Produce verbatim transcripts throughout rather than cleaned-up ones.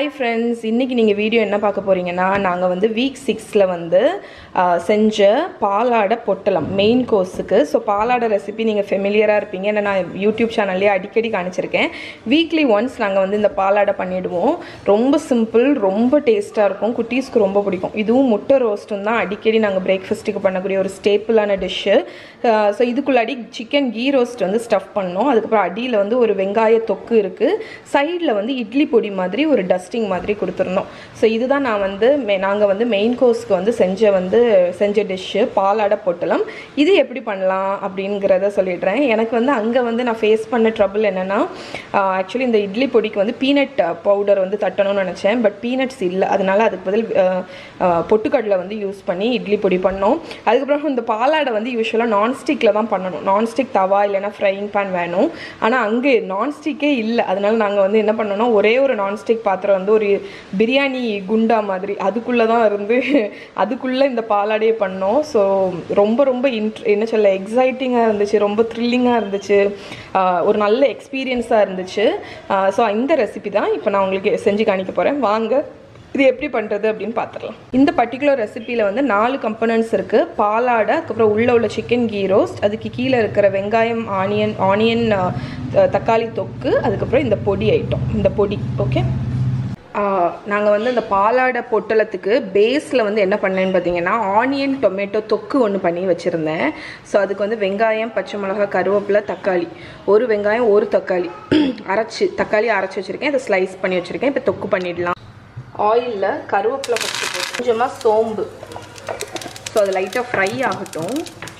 Hi friends, இன்னைக்கு நீங்க video என்ன பார்க்க போறீங்கன்னா நாங்க வந்து வீக் six ல வந்து செஞ்ச பாலாடை பொட்டலம் மெயின் கோர்ஸ்க்கு. சோ பாலாடை ரெசிபி நீங்க ஃபெமிலியரா இருப்பீங்க. ஏன்னா நான் யூடியூப் சேனல்லே அடிக்கடி காமிச்சிருக்கேன். வீக்லி ஒன்ஸ் நாங்க வந்து இந்த பாலாடை பண்ணிடுவோம். ரொம்ப சிம்பிள், ரொம்ப டேஸ்டா இருக்கும். குட்டீஸ்க்கு ரொம்ப பிடிக்கும். இதுவும் முட்டை ரோஸ்ட்டும் தான் அடிக்கடி நாங்க பிரேக்ஃபாஸ்ட்டுக்கு பண்ணக்கூடிய ஒரு ஸ்டேபிளான டிஷ். சோ இதுக்குள்ளாடி சிக்கன் கீ ரோஸ்ட் வந்து ஸ்டஃப் பண்ணோம். அதுக்கப்புறம் அடியில் வந்து ஒரு வெங்காய தொக்கு இருக்கு. சைடில் வந்து இட்லி பொடி மாதிரி ஒரு டஸ்டிங் மாதிரி கொடுத்துருந்தோம். ஸோ இதுதான் நான் வந்து நாங்கள் வந்து மெயின் கோர்ஸ்க்கு வந்து செஞ்ச வந்து செஞ்ச டிஷ்ஷு பாலாடை பொட்டலம். இது எப்படி பண்ணலாம் அப்படிங்கிறத சொல்லிடுறேன். எனக்கு வந்து அங்கே வந்து நான் ஃபேஸ் பண்ண ட்ரபிள் என்னென்னா, ஆக்சுவலி இந்த இட்லி பொடிக்கு வந்து பீனட் பவுடர் வந்து தட்டணும்னு நினச்சேன். பட் பீனட்ஸ் இல்லை, அதனால அதுக்கு பதில் பொட்டுக்கடலை வந்து யூஸ் பண்ணி இட்லி பொடி பண்ணோம். அதுக்கப்புறம் இந்த பாலாடை வந்து யூஸ்வலாக நான்ஸ்டிக்கில் தான் பண்ணணும். நான்ஸ்டிக் தவா இல்லைனா ஃப்ரைங் பேன் வேணும். ஆனால் அங்கே நான்ஸ்டிக்கே இல்லை. அதனால நாங்கள் வந்து என்ன பண்ணோம்னா, ஒரே ஒரு நான்ஸ்டிக் பாத்திரம் வந்து ஒரு பிரியாணி குண்டா மாதிரி அதுக்குள்ளே தான் இருந்து அதுக்குள்ளே இந்த பாலாடையே பண்ணோம். ஸோ ரொம்ப ரொம்ப இன்ட்ர என்ன சொல்ல எக்ஸைட்டிங்காக இருந்துச்சு, ரொம்ப த்ரில்லிங்காக இருந்துச்சு, ஒரு நல்ல எக்ஸ்பீரியன்ஸாக இருந்துச்சு. ஸோ இந்த ரெசிபி தான் இப்போ நான் உங்களுக்கு செஞ்சு காணிக்க போகிறேன். வாங்க இது எப்படி பண்ணுறது அப்படின்னு பார்த்துடலாம். இந்த பர்டிகுலர் ரெசிப்பியில் வந்து நாலு கம்பனன்ட்ஸ் இருக்குது. பாலாடை, அதுக்கப்புறம் உள்ளே உள்ள சிக்கன் கீ ரோஸ்ட், அதுக்கு கீழே இருக்கிற வெங்காயம் ஆனியன் ஆனியன் தக்காளி தொக்கு, அதுக்கப்புறம் இந்த பொடி ஐட்டம், இந்த பொடி. ஓகே, நாங்கள் வந்து இந்த பாலாடை பொட்டலத்துக்கு பேஸில் வந்து என்ன பண்ணேன்னு பார்த்தீங்கன்னா, ஆனியன் டொமேட்டோ தொக்கு ஒன்று பண்ணி வச்சுருந்தேன். ஸோ அதுக்கு வந்து வெங்காயம், பச்சை மிளகா, கருவேப்பிலை, தக்காளி, ஒரு வெங்காயம் ஒரு தக்காளி அரைச்சி தக்காளி அரைச்சி வச்சுருக்கேன். இதை ஸ்லைஸ் பண்ணி வச்சுருக்கேன். இப்போ தொக்கு பண்ணிடலாம். ஆயிலில் கருவேப்பிலை ஃபஸ்ட்டு போட்டு கொஞ்சமாக சோம்பு, ஸோ அது லைட்டாக ஃப்ரை ஆகட்டும்.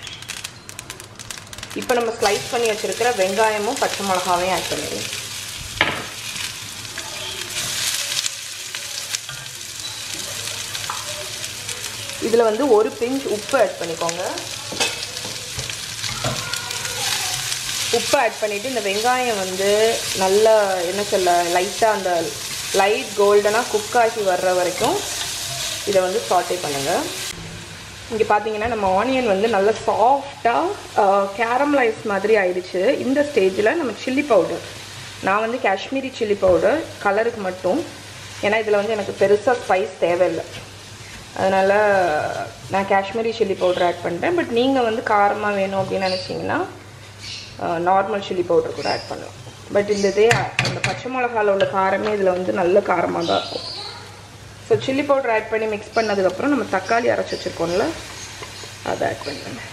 இப்போ நம்ம ஸ்லைஸ் பண்ணி வச்சுருக்கிற வெங்காயமும் பச்சை மிளகாவையும் ஆட் பண்ணிடுவோம். இதில் வந்து ஒரு பிஞ்ச் உப்பு ஆட் பண்ணிக்கோங்க. உப்பு ஆட் பண்ணிவிட்டு இந்த வெங்காயம் வந்து நல்லா என்ன சொல்ல லைட்டாக அந்த லைட் கோல்டனாக குக் ஆகி வர்ற வரைக்கும் இதை வந்து சாட்டே பண்ணுங்கள். இங்கே பார்த்தீங்கன்னா நம்ம ஆனியன் வந்து நல்லா சாஃப்டாக கேரமலைஸ் மாதிரி ஆயிடுச்சு. இந்த ஸ்டேஜில் நம்ம சில்லி பவுடர், நான் வந்து காஷ்மீரி சில்லி பவுடர் கலருக்கு மட்டும், ஏன்னா இதில் வந்து எனக்கு பெருசாக ஸ்பைஸ் தேவையில்லை, அதனால் நான் காஷ்மீரி சில்லி பவுடர் ஆட் பண்ணுறேன். பட் நீங்கள் வந்து காரமாக வேணும் அப்படின்னு நினச்சிங்கன்னா நார்மல் சில்லி பவுடர் கூட ஆட் பண்ணலாம். பட் இந்த இதே அந்த பச்சை மிளகாவில் உள்ள காரமே இதில் வந்து நல்ல காரமாக தான் இருக்கும். ஸோ சில்லி பவுடர் ஆட் பண்ணி மிக்ஸ் பண்ணதுக்கப்புறம் நம்ம தக்காளி அரைச்சி வச்சுருக்கோம்ல, அதை ஆட் பண்ணுங்க.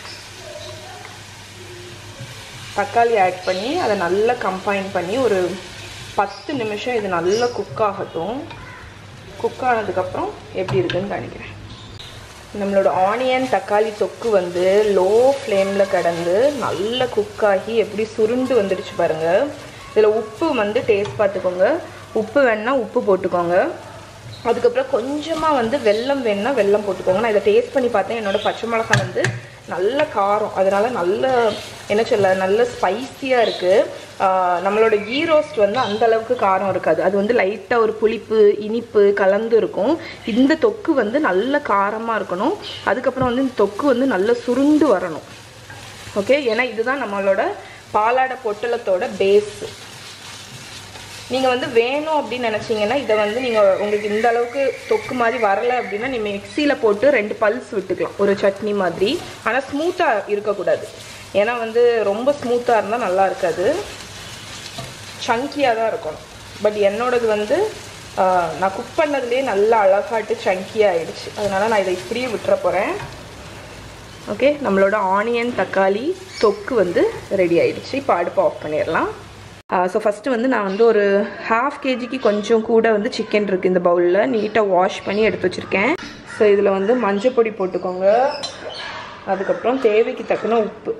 தக்காளி ஆட் பண்ணி அதை நல்லா கம்பைன் பண்ணி ஒரு பத்து நிமிஷம் இது நல்லா குக் ஆகட்டும். குக் ஆனதுக்கப்புறம் எப்படி இருக்குதுன்னு காணிக்கிறேன். நம்மளோட ஆனியன் தக்காளி தொக்கு வந்து லோ ஃப்ளேமில் கிடந்து நல்லா குக் ஆகி எப்படி சுருண்டு வந்துடுச்சு பாருங்கள். இதில் உப்பு வந்து டேஸ்ட் பார்த்துக்கோங்க. உப்பு வேணுன்னா உப்பு போட்டுக்கோங்க. அதுக்கப்புறம் கொஞ்சமாக வந்து வெல்லம் வேணுன்னா வெல்லம் போட்டுக்கோங்க. நான் இதை டேஸ்ட் பண்ணி பார்த்தேன். என்னோடய பச்சை மிளகாய் வந்து நல்ல காரம், அதனால் நல்ல என்ன சொல்ல நல்ல ஸ்பைஸியாக இருக்குது. நம்மளோட கீ ரோஸ்ட் வந்து அந்தளவுக்கு காரம் இருக்காது. அது வந்து லைட்டாக ஒரு புளிப்பு இனிப்பு கலந்து இருக்கும். இந்த தொக்கு வந்து நல்ல காரமாக இருக்கணும். அதுக்கப்புறம் வந்து இந்த தொக்கு வந்து நல்ல சுருண்டு வரணும். ஓகே, ஏன்னா இதுதான் நம்மளோட பாலாடை பொட்டலத்தோட பேஸ். நீங்கள் வந்து வேணும் அப்படின்னு நினச்சிங்கன்னா இதை வந்து நீங்கள் உங்களுக்கு இந்த அளவுக்கு தொக்கு மாதிரி வரலை அப்படின்னா நீங்கள் மிக்சியில் போட்டு ரெண்டு பல்ஸ் விட்டுக்கலாம், ஒரு சட்னி மாதிரி. ஆனால் ஸ்மூத்தாக இருக்கக்கூடாது, ஏன்னா வந்து ரொம்ப ஸ்மூத்தாக இருந்தால் நல்லா இருக்காது, சங்கியாக தான் இருக்கணும். பட் என்னோடது வந்து நான் குக் பண்ணதுலேயே நல்லா அழகாட்டு சங்கியாக ஆகிடுச்சு. அதனால் நான் இதை இப்படியே விட்டுற போகிறேன். ஓகே, நம்மளோட ஆனியன் தக்காளி தொக்கு வந்து ரெடி ஆகிடுச்சு. இப்போ அடுப்பை ஆஃப் பண்ணிடலாம். ஸோ ஃபஸ்ட்டு வந்து நான் வந்து ஒரு ஹாஃப் கேஜிக்கு கொஞ்சம் கூட வந்து சிக்கன் இருக்குது இந்த பவுலில், நீட்டாக வாஷ் பண்ணி எடுத்து வச்சுருக்கேன். ஸோ இதில் வந்து மஞ்சள் பொடி போட்டுக்கோங்க. அதுக்கப்புறம் தேவைக்கு தக்கன உப்பு.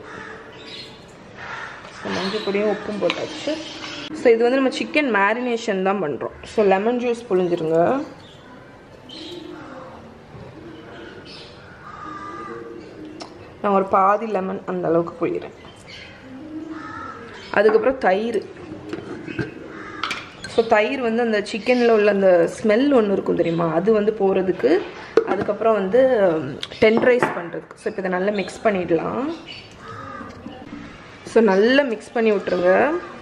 ஸோ மஞ்சள் பொடியும் உப்பும் போட்டாச்சு. ஸோ இது வந்து நம்ம சிக்கன் மேரினேஷன் தான் பண்ணுறோம். ஸோ லெமன் ஜூஸ் புழிஞ்சிருங்க. நான் ஒரு பாதி லெமன் அந்த அளவுக்கு புழிகிறேன். அதுக்கப்புறம் தயிர். ஸோ தயிர் வந்து அந்த சிக்கனில் உள்ள அந்த ஸ்மெல் ஒன்று இருக்கும் தெரியுமா, அது வந்து போகிறதுக்கு. அதுக்கப்புறம் வந்து டெண்டரைஸ் பண்ணுறதுக்கு. ஸோ இப்போ இதை நல்லா மிக்ஸ் பண்ணிடலாம். ஸோ நல்லா மிக்ஸ் பண்ணி விட்ருங்க.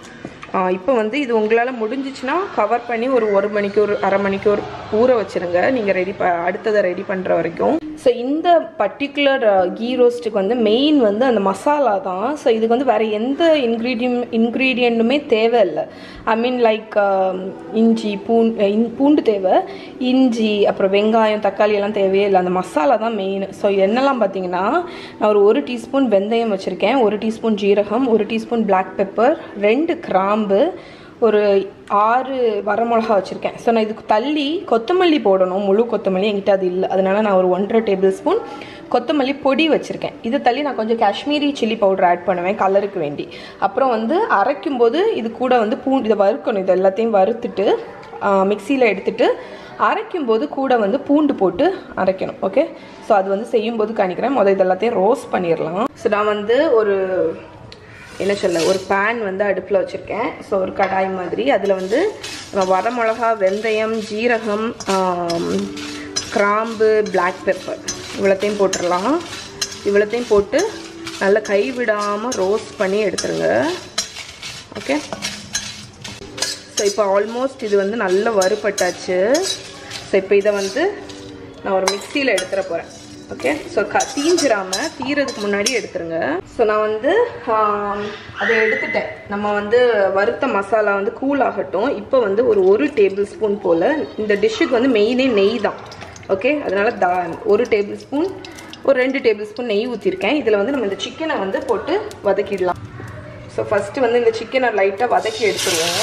இப்போ வந்து இது உங்களால் முடிஞ்சிச்சுன்னா கவர் பண்ணி ஒரு ஒரு மணிக்கு ஒரு அரை மணிக்கு ஒரு ஊற வச்சுருங்க நீங்கள் ரெடி ப அடுத்ததை ரெடி பண்ணுற வரைக்கும். ஸோ இந்த பர்டிகுலர் கீ ரோஸ்ட்டுக்கு வந்து மெயின் வந்து அந்த மசாலா தான். ஸோ இதுக்கு வந்து வேறு எந்த இன்க்ரீடியம் இன்க்ரீடியண்ட்டுமே தேவை இல்லை. ஐ மீன் லைக் இஞ்சி பூண் பூண்டு தேவை, இஞ்சி அப்புறம் வெங்காயம் தக்காளி எல்லாம் தேவையே இல்லை. அந்த மசாலா தான் மெயின். ஸோ என்னெல்லாம் பார்த்தீங்கன்னா நான் ஒரு ஒரு டீஸ்பூன் வெந்தயம் வச்சுருக்கேன், ஒரு டீஸ்பூன் ஜீரகம், ஒரு டீஸ்பூன் பிளாக் பெப்பர், ரெண்டு கிராம்பு, ஒரு ஆறு வரமிளகா வச்சுருக்கேன். ஸோ நான் இதுக்கு தள்ளி கொத்தமல்லி போடணும், முழு கொத்தமல்லி என்கிட்ட அது இல்லை. அதனால் நான் ஒரு ஒன்றரை டேபிள் ஸ்பூன் கொத்தமல்லி பொடி வச்சுருக்கேன். இது தள்ளி நான் கொஞ்சம் காஷ்மீரி சில்லி பவுடர் ஆட் பண்ணுவேன் கலருக்கு வேண்டி. அப்புறம் வந்து அரைக்கும் போது இது கூட வந்து பூண்டு இதை வறுக்கணும். இது எல்லாத்தையும் வறுத்துட்டு மிக்சியில் எடுத்துட்டு அரைக்கும்போது கூட வந்து பூண்டு போட்டு அரைக்கணும். ஓகே, ஸோ அது வந்து செய்யும்போது காணிக்கிறேன். முதல் இது எல்லாத்தையும் ரோஸ்ட் பண்ணிடலாம். ஸோ நான் வந்து ஒரு என்ன சொல்ல ஒரு பேன் வந்து அடுப்பில் வச்சுருக்கேன். ஸோ ஒரு கடாய் மாதிரி அதில் வந்து நம்ம வரமிளகா, வெந்தயம், ஜீரகம், கிராம்பு, பிளாக் பெப்பர் இவ்வளோத்தையும் போட்டுடலாம். இவ்வளோத்தையும் போட்டு நல்லா கைவிடாமல் ரோஸ்ட் பண்ணி எடுத்துருங்க. ஓகே, ஸோ இப்போ ஆல்மோஸ்ட் இது வந்து நல்லா வறுபட்டாச்சு. ஸோ இப்போ இதை வந்து நான் ஒரு மிக்சியில் எடுத்துட போகிறேன். ஓகே, ஸோ க தீஞ்சிராமல் தீரதுக்கு முன்னாடி எடுத்துருங்க. ஸோ நான் வந்து அதை எடுத்துட்டேன். நம்ம வந்து வறுத்த மசாலா வந்து கூல் ஆகட்டும். இப்போ வந்து ஒரு ஒரு டேபிள் ஸ்பூன் போல் இந்த டிஷ்ஷுக்கு வந்து மெயினே நெய் தான். ஓகே, அதனால் தா ஒரு டேபிள் ஸ்பூன் ஒரு ரெண்டு டேபிள் ஸ்பூன் நெய் ஊற்றிருக்கேன். இதில் வந்து நம்ம இந்த சிக்கனை வந்து போட்டு வதக்கிடலாம். ஸோ ஃபஸ்ட்டு வந்து இந்த சிக்கனை லைட்டாக வதக்கி எடுத்துருவோம்.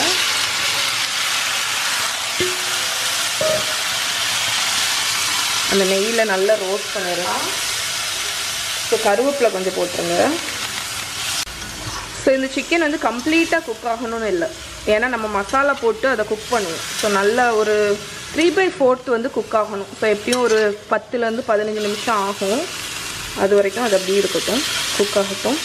அந்த நெய்யில் நல்லா ரோஸ்ட் பண்ணிடலாம். ஸோ கருவேப்பிலை கொஞ்சம் போட்டுருங்க. ஸோ இந்த சிக்கன் வந்து கம்ப்ளீட்டாக குக் ஆகணும்னு இல்லை, ஏன்னா நம்ம மசாலா போட்டு அதை குக் பண்ணுவோம். ஸோ நல்லா ஒரு த்ரீ பை ஃபோர்த் வந்து குக் ஆகணும். ஸோ எப்படியும் ஒரு பத்துலேருந்து பதினஞ்சு நிமிஷம் ஆகும். அது வரைக்கும் அது அப்படியே இருக்கட்டும், குக் ஆகட்டும்.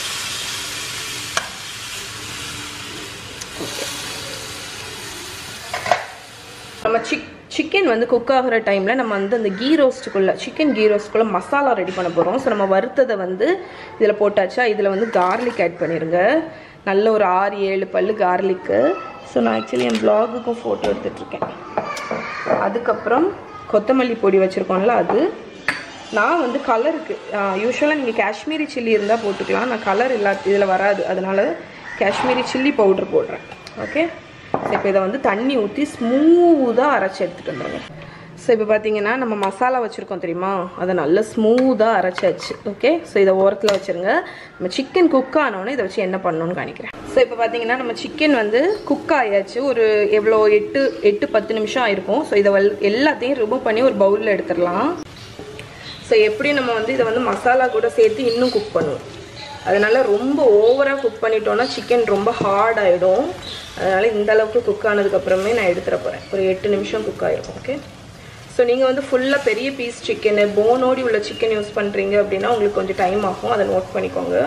நம்ம சிக் சிக்கன் வந்து குக் ஆகிற டைமில் நம்ம வந்து அந்த கீ ரோஸ்ட்டுக்குள்ளே சிக்கன் கீ ரோஸ்ட்டுக்குள்ளே மசாலா ரெடி பண்ண போகிறோம். ஸோ நம்ம வறுத்ததை வந்து இதில் போட்டாச்சா, இதில் வந்து கார்லிக் ஆட் பண்ணிடுங்க. நல்ல ஒரு ஆறு ஏழு பல் கார்லிக்கு. ஸோ நான் ஆக்சுவலி என் ப்ளாகுக்கும் ஃபோட்டோ எடுத்துகிட்ருக்கேன். அதுக்கப்புறம் கொத்தமல்லி பொடி வச்சுருக்கோம்ல, அது நான் வந்து கலருக்கு யூஸ்வலாக நீங்கள் காஷ்மீரி சில்லி இருந்தால் போட்டுக்கலாம். நான் கலர் இல்லா இதில் வராது, அதனால் காஷ்மீரி சில்லி பவுடர் போடுறேன். ஓகே, ஸோ இப்போ இதை வந்து தண்ணி ஊற்றி ஸ்மூத்தாக அரைச்சி எடுத்துகிட்டு வந்துடுங்க. ஸோ இப்போ பார்த்தீங்கன்னா நம்ம மசாலா வச்சுருக்கோம் தெரியுமா, அதை நல்லா ஸ்மூத்தாக அரைச்சாச்சு. ஓகே, ஸோ இதை ஓரத்தில் வச்சுருங்க. நம்ம சிக்கன் குக் ஆனோடனே இதை வச்சு என்ன பண்ணணும்னு காணிக்கிறேன். ஸோ இப்போ பார்த்தீங்கன்னா நம்ம சிக்கன் வந்து குக் ஆயாச்சு. ஒரு எவ்வளோ எட்டு எட்டு பத்து நிமிஷம் ஆயிருக்கும். ஸோ இதை எல்லாத்தையும் ரிமூவ் பண்ணி ஒரு பவுலில் எடுத்துடலாம். ஸோ எப்படி நம்ம வந்து இதை வந்து மசாலா கூட சேர்த்து இன்னும் குக் பண்ணுவோம். அதனால் ரொம்ப ஓவராக குக் பண்ணிட்டோன்னா சிக்கன் ரொம்ப ஹார்ட் ஆகிடும். அதனால் இந்த அளவுக்கு குக் ஆனதுக்கப்புறமே நான் எடுத்துகிற போகிறேன். ஒரு எட்டு நிமிஷம் குக் ஆகிருக்கும். ஓகே, ஸோ நீங்கள் வந்து ஃபுல்லாக பெரிய பீஸ் சிக்கனு போனோடி உள்ள சிக்கன் யூஸ் பண்ணுறீங்க அப்படின்னா உங்களுக்கு கொஞ்சம் டைம் ஆகும், அதை நோட் பண்ணிக்கோங்க.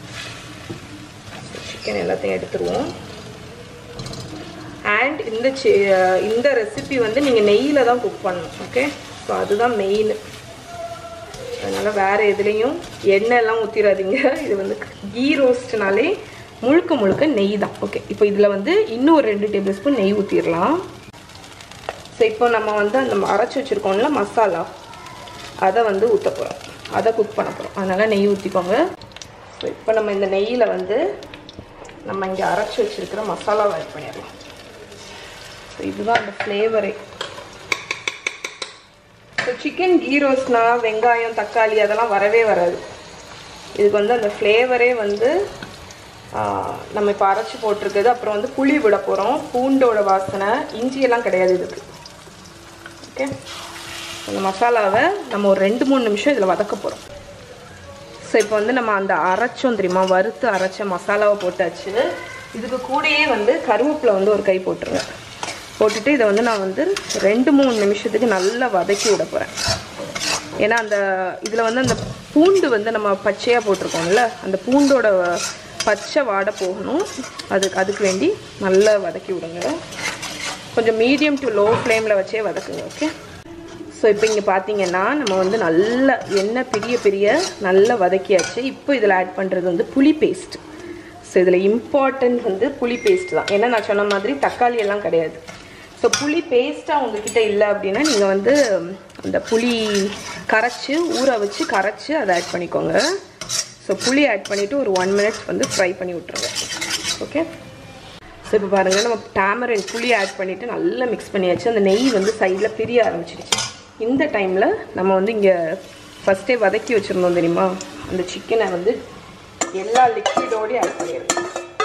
சிக்கன் எல்லாத்தையும் எடுத்துருவோம். அண்ட் இந்த சி இந்த ரெசிபி வந்து நீங்கள் நெய்யில் தான் குக் பண்ணணும். ஓகே, ஸோ அதுதான் மெயின். அதனால் வேறு எதுலேயும் எண்ணெய் எல்லாம் ஊற்றிடாதீங்க. இது வந்து கீ ரோஸ்ட்னாலே முழுக்க முழுக்க நெய் தான். ஓகே, இப்போ இதில் வந்து இன்னும் ஒரு ரெண்டு டேபிள் ஸ்பூன் நெய் ஊற்றிடலாம். ஸோ இப்போ நம்ம வந்து அந்த அரைச்சி வச்சுருக்கோம்ல மசாலா, அதை வந்து ஊற்ற போகிறோம், அதை குக் பண்ண போகிறோம். அதனால் நெய் ஊற்றிக்கோங்க. ஸோ இப்போ நம்ம இந்த நெய்யில் வந்து நம்ம இங்கே அரைச்சி வச்சுருக்கிற மசாலாவை ஆட் பண்ணிடலாம். ஸோ இதுதான் அந்த ஃப்ளேவரே. ஸோ சிக்கன் கீ ரோஸ்ட்னா வெங்காயம் தக்காளி அதெல்லாம் வரவே வராது. இதுக்கு வந்து அந்த ஃப்ளேவரே வந்து நம்ம இப்போ அரைச்சி போட்டிருக்குது. அப்புறம் வந்து புளி விட போகிறோம், பூண்டோட வாசனை, இஞ்சியெல்லாம் கிடையாது இதுக்கு. ஓகே, அந்த மசாலாவை நம்ம ஒரு ரெண்டு மூணு நிமிஷம் இதில் வதக்க போகிறோம். ஸோ இப்போ வந்து நம்ம அந்த அரைச்சோம் தெரியுமா, வறுத்து அரைச்ச மசாலாவை போட்டாச்சு. இதுக்கு கூடயே வந்து கருவேப்பிலை வந்து ஒரு கை போட்டுருங்க. போட்டுட்டு இதை வந்து நான் வந்து ரெண்டு மூணு நிமிஷத்துக்கு நல்லா வதக்கி விட போகிறேன். ஏன்னா அந்த இதில் வந்து அந்த பூண்டு வந்து நம்ம பச்சையாக போட்டிருக்கோம்ல, அந்த பூண்டோட பச்சை வாடை போகணும். அதுக்கு அதுக்கு வேண்டி நல்லா வதக்கி விடுங்க. கொஞ்சம் மீடியம் டு லோ ஃப்ளேமில் வச்சே வதக்குங்க. ஓகே, ஸோ இப்போ இங்கே பார்த்தீங்கன்னா நம்ம வந்து நல்ல எண்ணெய் பெரிய பெரிய நல்லா வதக்கியாச்சு. இப்போ இதில் ஆட் பண்ணுறது வந்து புளி பேஸ்ட். ஸோ இதில் இம்பார்ட்டன்ட் வந்து புளி பேஸ்ட் தான். ஏன்னா நான் சொன்ன மாதிரி தக்காளி எல்லாம் கிடையாது. ஸோ புளி பேஸ்ட்டாக உங்ககிட்ட இல்லை அப்படின்னா நீங்கள் வந்து அந்த புளி கரைச்சி ஊற வச்சு கரைச்சி அதை ஆட் பண்ணிக்கோங்க. ஸோ புளி ஆட் பண்ணிவிட்டு ஒரு ஒன் மினிட்ஸ் வந்து ஃப்ரை பண்ணி விட்ருங்க. ஓகே, ஸோ இப்போ பாருங்கள், நம்ம டேமரின் புளி ஆட் பண்ணிவிட்டு நல்லா மிக்ஸ் பண்ணியாச்சு. அந்த நெய் வந்து சைடில் பிரிய ஆரம்பிச்சிடுச்சு. இந்த டைமில் நம்ம வந்து இங்கே ஃபஸ்ட்டே வதக்கி வச்சுருந்தோம் தெரியுமா, அந்த சிக்கனை வந்து எல்லா லிக்விடோடையும் ஆட் பண்ணிடுங்க.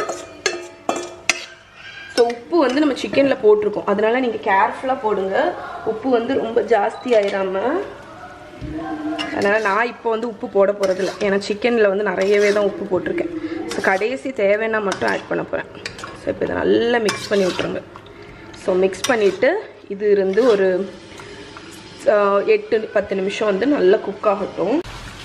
ஸோ உப்பு வந்து நம்ம சிக்கனில் போட்டிருக்கோம், அதனால நீங்கள் கேர்ஃபுல்லாக போடுங்க. உப்பு வந்து ரொம்ப ஜாஸ்தி ஆயிடாமல். அதனால் நான் இப்போ வந்து உப்பு போட போகிறதில்ல, ஏன்னா சிக்கனில் வந்து நிறையவே தான் உப்பு போட்டிருக்கேன். ஸோ கடைசி தேவைன்னா மட்டும் ஆட் பண்ண போகிறேன். ஸோ இப்போ இதை நல்லா மிக்ஸ் பண்ணி விட்ருங்க. ஸோ மிக்ஸ் பண்ணிவிட்டு இது இருந்து ஒரு எட்டு பத்து நிமிஷம் வந்து நல்லா குக் ஆகட்டும்.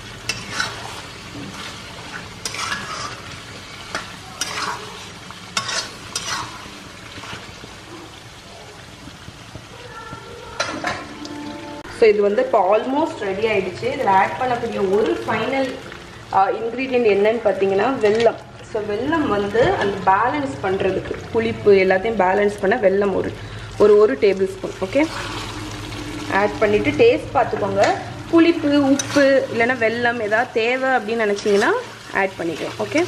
ஸோ இது வந்து இப்போ ஆல்மோஸ்ட் ரெடி ஆகிடுச்சு. இதில் ஆட் பண்ணக்கூடிய ஒரு ஃபைனல் இன்க்ரீடியன்ட் என்னன்னு பார்த்தீங்கன்னா வெல்லம். ஸோ வெல்லம் வந்து அந்த பேலன்ஸ் பண்ணுறதுக்கு, புளிப்பு எல்லாத்தையும் பேலன்ஸ் பண்ண வெல்லம் ஒரு ஒரு ஒரு டேபிள் ஸ்பூன் ஓகே ஆட் பண்ணிவிட்டு டேஸ்ட் பார்த்துக்கோங்க. புளிப்பு உப்பு இல்லைன்னா வெல்லம் ஏதாவது தேவை அப்படின்னு நினச்சிங்கன்னா ஆட் பண்ணிக்கலாம். ஓகே,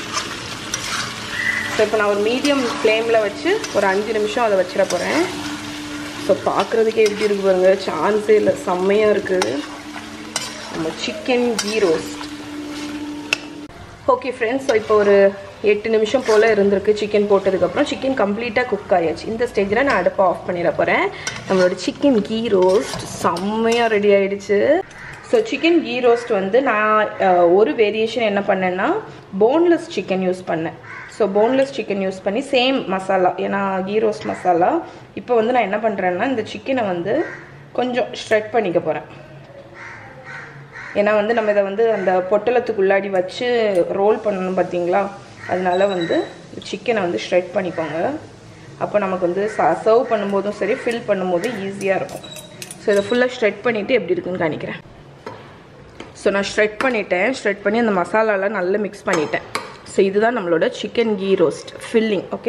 ஸோ இப்போ நான் ஒரு மீடியம் ஃப்ளேமில் வச்சு ஒரு அஞ்சு நிமிஷம் அதை வச்சிட போகிறேன். ஸோ பார்க்குறதுக்கே எப்படி இருக்கு பாருங்க, சான்ஸே இல்லை, செம்மையாக இருக்குது நம்ம chicken ghee roast. Okay friends, so இப்போ ஒரு எட்டு நிமிஷம் போல் இருந்திருக்கு சிக்கன் போட்டதுக்கப்புறம். சிக்கன் கம்ப்ளீட்டாக குக் ஆகியாச்சு. இந்த ஸ்டேஜில் நான் அடுப்பை ஆஃப் பண்ணிட போகிறேன். நம்மளோட சிக்கன் கீ ரோஸ்ட் செம்மையாக ரெடி ஆகிடுச்சு. ஸோ சிக்கன் கீ ரோஸ்ட் வந்து நான் ஒரு வேரியேஷன் என்ன பண்ணேன்னா போன்லெஸ் சிக்கன் யூஸ் பண்ணேன். ஸோ போன்லெஸ் சிக்கன் யூஸ் பண்ணி சேம் மசாலா, ஏன்னா கீ ரோஸ்ட் மசாலா. இப்போ வந்து நான் என்ன பண்ணுறேன்னா இந்த சிக்கனை வந்து கொஞ்சம் ஷ்ரெட் பண்ணிக்க போகிறேன். ஏன்னா வந்து நம்ம இதை வந்து அந்த பொட்டலத்துக்குள்ளாடி வச்சு ரோல் பண்ணணும் பார்த்தீங்களா, அதனால வந்து சிக்கனை வந்து ஷ்ரெட் பண்ணிக்கோங்க. அப்போ நமக்கு வந்து சர்வ் பண்ணும்போதும் சரி ஃபில் பண்ணும்போதும் ஈஸியாக இருக்கும். ஸோ இதை ஃபுல்லாக ஷ்ரெட் பண்ணிவிட்டு எப்படி இருக்குன்னு காணிக்கிறேன். ஸோ நான் ஷ்ரெட் பண்ணிட்டேன். ஷ்ரெட் பண்ணி அந்த மசாலாலாம் நல்லா மிக்ஸ் பண்ணிட்டேன். ஸோ இதுதான் நம்மளோட chicken ghee roast filling. Okay,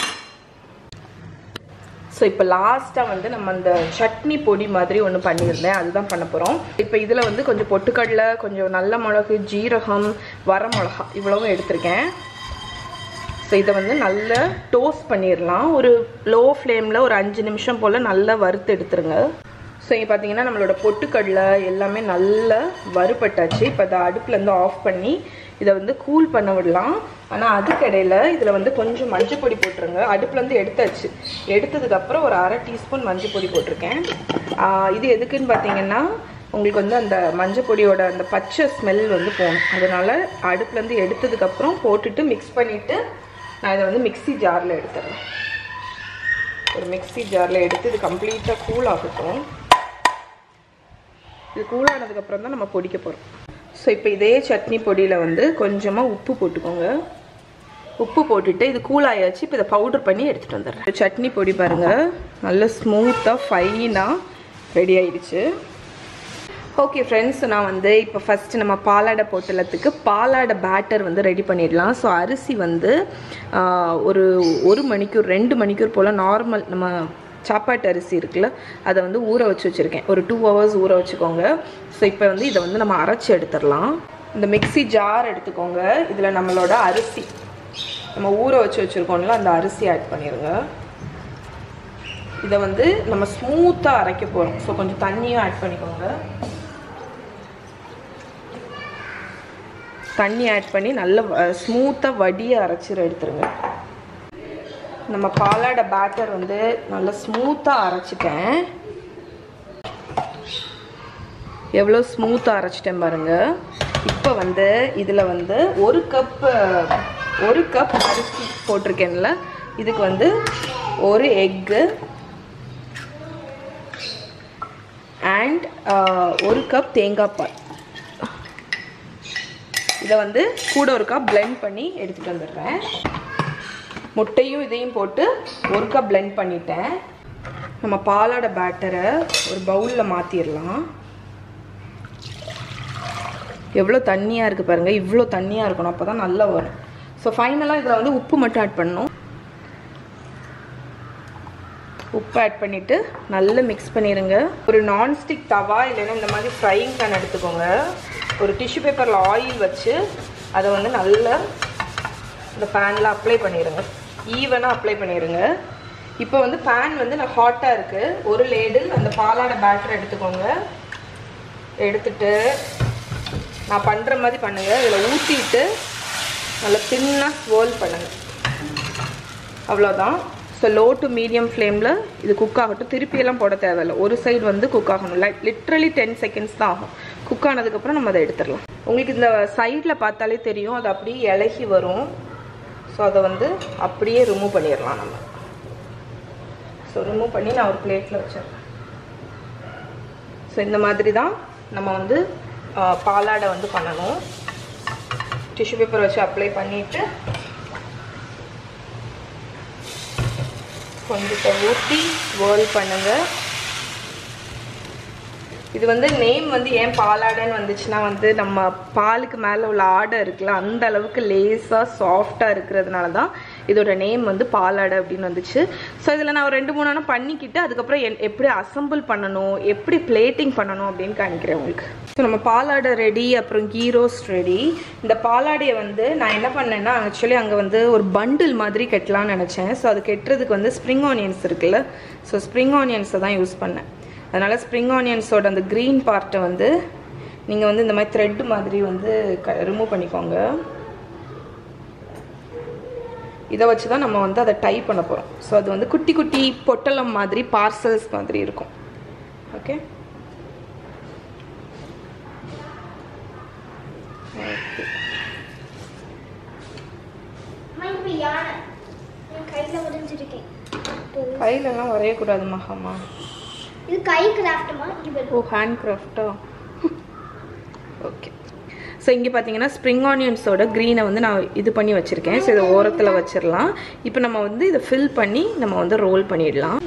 so இப்போ லாஸ்ட்டாக வந்து நம்ம அந்த சட்னி பொடி மாதிரி ஒன்று பண்ணியிருந்தேன், அதுதான் பண்ண போகிறோம். இப்போ இதில் வந்து கொஞ்சம் பொட்டுக்கடலை, கொஞ்சம் நல்ல மிளகு, ஜீரகம், வர மிளகா இவ்வளவும் எடுத்திருக்கேன். ஸோ இதை வந்து நல்லா டோஸ்ட் பண்ணிடலாம். ஒரு லோ ஃப்ளேமில் ஒரு அஞ்சு நிமிஷம் போல் நல்லா வறுத்து எடுத்துருங்க. ஸோ இங்கே பார்த்தீங்கன்னா நம்மளோட பொட்டுக்கடலை எல்லாமே நல்லா வறுபட்டாச்சு. இப்போ அதை அடுப்புலேருந்து ஆஃப் பண்ணி இதை வந்து கூல் பண்ண விடலாம். ஆனால் அதுக்கிடையில் இதில் வந்து கொஞ்சம் மஞ்சள் பொடி போட்டுருங்க. அடுப்புலேருந்து எடுத்தாச்சு. எடுத்ததுக்கப்புறம் ஒரு அரை டீஸ்பூன் மஞ்சள் பொடி போட்டிருக்கேன். இது எதுக்குன்னு பார்த்தீங்கன்னா உங்களுக்கு வந்து அந்த மஞ்சள் பொடியோட அந்த பச்சை ஸ்மெல் வந்து போகணும். அதனால் அடுப்புலேருந்து எடுத்ததுக்கப்புறம் போட்டுட்டு மிக்ஸ் பண்ணிவிட்டு நான் இதை வந்து மிக்ஸி ஜாரில் எடுத்துடுறேன். ஒரு மிக்ஸி ஜாரில் எடுத்து இது கம்ப்ளீட்டாக கூல் ஆகட்டும். இது கூல் ஆனதுக்கப்புறம் தான் நம்ம பொடிக்க போகிறோம். ஸோ இப்போ இதே சட்னி பொடியில் வந்து கொஞ்சமாக உப்பு போட்டுக்கோங்க. உப்பு போட்டுட்டு இது கூல் ஆயாச்சு. இப்போ இதை பவுடர் பண்ணி எடுத்துகிட்டு வந்துடுறேன். சட்னி பொடி பாருங்கள், நல்ல ஸ்மூத்தாக ஃபைனாக ரெடி ஆயிடுச்சு. ஓகே ஃப்ரெண்ட்ஸ், நான் வந்து இப்போ ஃபஸ்ட்டு நம்ம பாலாடை பொட்டலத்துக்கு பாலாடை பேட்டர் வந்து ரெடி பண்ணிடலாம். ஸோ அரிசி வந்து ஒரு ஒரு மணிக்கூர் ரெண்டு மணிக்கூர் போல் நார்மல் நம்ம சாப்பாட்டு அரிசி இருக்குல்ல, அதை வந்து ஊற வச்சு வச்சுருக்கேன். ஒரு டூ ஹவர்ஸ் ஊற வச்சுக்கோங்க. ஸோ இப்போ வந்து இதை வந்து நம்ம அரைச்சி எடுத்துடலாம். இந்த மிக்ஸி ஜார் எடுத்துக்கோங்க. இதில் நம்மளோட அரிசி நம்ம ஊற வச்சு வச்சுருக்கோம்ல, அந்த அரிசி ஆட் பண்ணிடுங்க. இதை வந்து நம்ம ஸ்மூத்தாக அரைக்க போகிறோம். ஸோ கொஞ்சம் தண்ணியும் ஆட் பண்ணிக்கோங்க. தண்ணி ஆட் பண்ணி நல்ல ஸ்மூத்தாக வடியை அரைச்சி எடுத்துருங்க. நம்ம பாலாடை பேட்டர் வந்து நல்லா ஸ்மூத்தாக அரைச்சிட்டேன். எவ்வளோ ஸ்மூத்தாக அரைச்சிட்டேன் பாருங்கள். இப்போ வந்து இதில் வந்து ஒரு கப் ஒரு கப் அரிசி போட்டிருக்கேன்ல, இதுக்கு வந்து ஒரு எக்கு அண்ட் ஒரு கப் தேங்காய் பால், இதை வந்து கூட ஒரு கப் பிளெண்ட் பண்ணி எடுத்துகிட்டு வந்துடுறேன். முட்டையும் இதையும் போட்டு ஒரு கப் பிளெண்ட் பண்ணிட்டேன். நம்ம பாலாடை பேட்டரை ஒரு பவுலில் மாற்றிடலாம். எவ்வளோ தண்ணியாக இருக்குது பாருங்கள், இவ்வளோ தண்ணியாக இருக்கணும், அப்போ தான் நல்லா வரும். ஸோ ஃபைனலாக இதில் வந்து உப்பு மட்டும் ஆட் பண்ணணும். உப்பு ஆட் பண்ணிவிட்டு நல்லா மிக்ஸ் பண்ணிடுங்க. ஒரு நான்ஸ்டிக் தவா இல்லைன்னா இந்த மாதிரி ஃப்ரையிங் பேன் எடுத்துக்கோங்க. ஒரு டிஷ்யூ பேப்பரில் ஆயில் வச்சு அதை வந்து நல்லா இந்த பேனில் அப்ளை பண்ணிடுங்க. ஈவனாக அப்ளை பண்ணிடுங்க. இப்போ வந்து பேன் வந்து நான் ஹாட்டாக இருக்குது. ஒரு லேடில் அந்த பாலாடை பேட்டர் எடுத்துக்கோங்க. எடுத்துட்டு நான் பண்ணுற மாதிரி பண்ணுங்கள். இதில் ஊற்றிட்டு நல்லா தின்னாக ஸ்வோல் பண்ணுங்கள். அவ்வளோதான். ஸோ லோ டு மீடியம் ஃப்ளேமில் இது குக் ஆகட்டும். திருப்பியெல்லாம் போட தேவையில்லை. ஒரு சைடு வந்து குக் ஆகணும். லைக் லிட்ரலி டென் செகண்ட்ஸ் தான் ஆகும். குக் ஆனதுக்கப்புறம் நம்ம அதை எடுத்துடலாம். உங்களுக்கு இந்த சைடில் பார்த்தாலே தெரியும், அது அப்படியே இலகி வரும். ஸோ அதை வந்து அப்படியே ரிமூவ் பண்ணிடலாம் நம்ம. ஸோ ரிமூவ் பண்ணி நான் ஒரு பிளேட்டில் வச்சிடுறேன். ஸோ இந்த மாதிரி தான் நம்ம வந்து பாலாடை வந்து பண்ணணும். டிஷ்யூ பேப்பர் வச்சு அப்ளை பண்ணிவிட்டு கொஞ்சத்தை ஊற்றி வேர்ல் பண்ணுங்கள். இது வந்து நேம் வந்து ஏன் பாலாடைன்னு வந்துச்சுன்னா வந்து நம்ம பாலுக்கு மேலே உள்ள ஆடை இருக்குல்ல, அந்த அளவுக்கு லேஸாக சாஃப்டாக இருக்கிறதுனால தான் இதோட நேம் வந்து பாலாடை அப்படின்னு வந்துச்சு. ஸோ இதில் நான் ஒரு ரெண்டு மூணு நாள் பண்ணிக்கிட்டு அதுக்கப்புறம் என் எப்படி அசம்பிள் பண்ணணும், எப்படி பிளேட்டிங் பண்ணணும் அப்படின்னு காணிக்கிறேன் உங்களுக்கு. ஸோ நம்ம பாலாடை ரெடி, அப்புறம் கீ ரோஸ்ட் ரெடி. இந்த பாலாடையை வந்து நான் என்ன பண்ணேன்னா ஆக்சுவலி அங்கே வந்து ஒரு பண்டில் மாதிரி கட்டலான்னு நினச்சேன். ஸோ அது கட்டுறதுக்கு வந்து ஸ்ப்ரிங் ஆனியன்ஸ் இருக்குல்ல, ஸோ ஸ்ப்ரிங் ஆனியன்ஸை தான் யூஸ் பண்ணேன். அதனால் ஸ்ப்ரிங் ஆனியன்ஸோட அந்த க்ரீன் பார்ட்டை வந்து நீங்கள் வந்து இந்த மாதிரி த்ரெட் மாதிரி வந்து க ரிமூவ் பண்ணிக்கோங்க. இதை வச்சு தான் நம்ம வந்து அதை டை பண்ண போகிறோம். ஸோ அது வந்து குட்டி குட்டி பொட்டலம் மாதிரி பார்சல்ஸ் மாதிரி இருக்கும். ஓகே, கையிலலாம் வரையக்கூடாது மகாமா. இது கை கிராஃப்ட்மா? ஓ, ஹேண்ட் கிராஃப்டா? ஓகே. ஸோ இங்கே பார்த்தீங்கன்னா ஸ்ப்ரிங் ஆனியன்ஸோட க்ரீனை வந்து நான் இது பண்ணி வச்சுருக்கேன். ஸோ இதை ஓரத்தில் வச்சிடலாம். இப்போ நம்ம வந்து இதை ஃபில் பண்ணி நம்ம வந்து ரோல் பண்ணிடலாம்.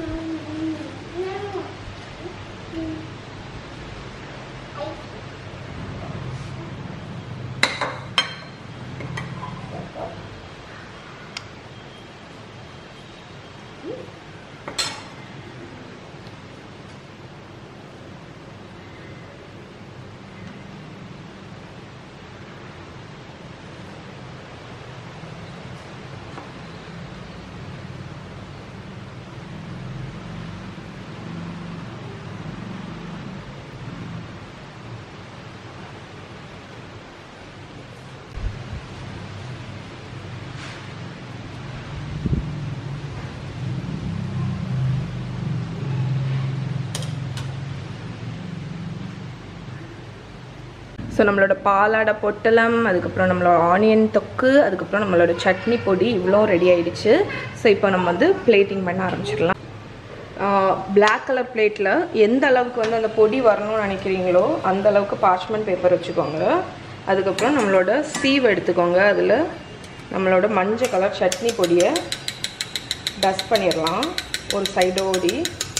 ஸோ நம்மளோட பாலாடை பொட்டலம், அதுக்கப்புறம் நம்மளோட ஆனியன் தொக்கு, அதுக்கப்புறம் நம்மளோட சட்னி பொடி இவ்வளோ ரெடி ஆகிடுச்சு. ஸோ இப்போ நம்ம வந்து பிளேட்டிங் பண்ண ஆரம்பிச்சிடலாம். பிளாக் கலர் பிளேட்டில் எந்த அளவுக்கு வந்து அந்த பொடி வரணும்னு நினைக்கிறீங்களோ அந்த அளவுக்கு பார்ச்மெண்ட் பேப்பர் வச்சுக்கோங்க. அதுக்கப்புறம் நம்மளோட சீவ் எடுத்துக்கோங்க. அதில் நம்மளோட மஞ்சள் கலர் சட்னி பொடியை டஸ்ட் பண்ணிடலாம் ஒரு சைடோடி.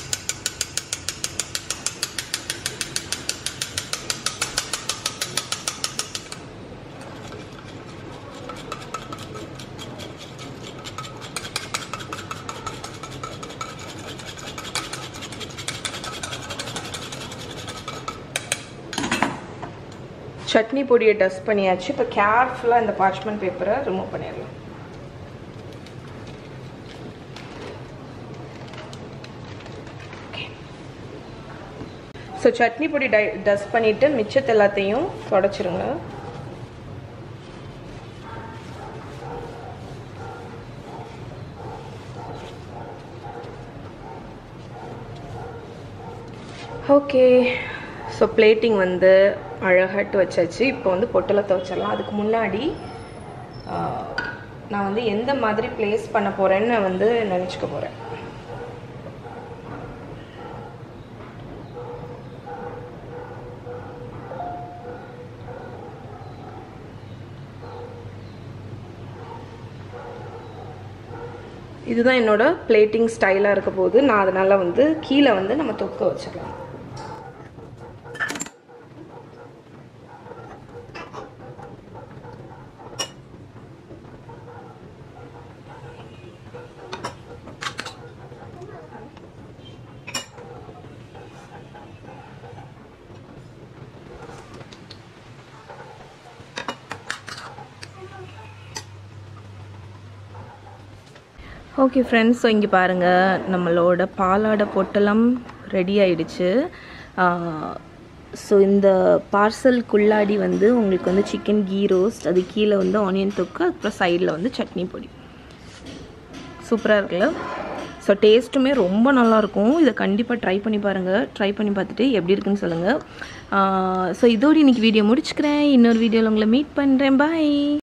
சட்னி பொடியை டஸ்ட் பண்ணியாச்சு. இப்போ கேர்ஃபுல்லாக இந்த பார்ச்மெண்ட் பேப்பரை ரிமூவ் பண்ணிடலாம். ஸோ சட்னி பொடி டை டஸ்ட் பண்ணிவிட்டு மிச்சத்தை எல்லாத்தையும் தொடச்சிருங்க. ஓகே, ஸோ பிளேட்டிங் வந்து அழகாட்டு வச்சாச்சு. இப்போ வந்து பொட்டலத்தை வச்சிடலாம். அதுக்கு முன்னாடி நான் வந்து எந்த மாதிரி பிளேஸ் பண்ண போகிறேன்னு வந்து நினச்சிக்க போகிறேன். இதுதான் என்னோட பிளேட்டிங் ஸ்டைலாக இருக்க போது. நான் அதனால் வந்து கீழே வந்து நம்ம தொக்க வச்சிடலாம். ஓகே ஃப்ரெண்ட்ஸ், ஸோ இங்கே பாருங்கள், நம்மளோட பாலாடை பொட்டலம் ரெடி ஆயிடுச்சு. ஸோ இந்த பார்சலுக்குள்ளாடி வந்து உங்களுக்கு வந்து சிக்கன் கீ ரோஸ்ட், அது கீழே வந்து ஆனியன் தொக்கு, அப்புறம் சைடில் வந்து சட்னி பொடி. சூப்பராக இருக்குல்ல? ஸோ டேஸ்ட்டுமே ரொம்ப நல்லாயிருக்கும். இதை கண்டிப்பாக ட்ரை பண்ணி பாருங்கள். ட்ரை பண்ணி பார்த்துட்டு எப்படி இருக்குன்னு சொல்லுங்கள். ஸோ இதோடு இன்றைக்கி வீடியோ முடிச்சுக்கிறேன். இன்னொரு வீடியோவில் உங்களை மீட் பண்ணுறேன். பாய்.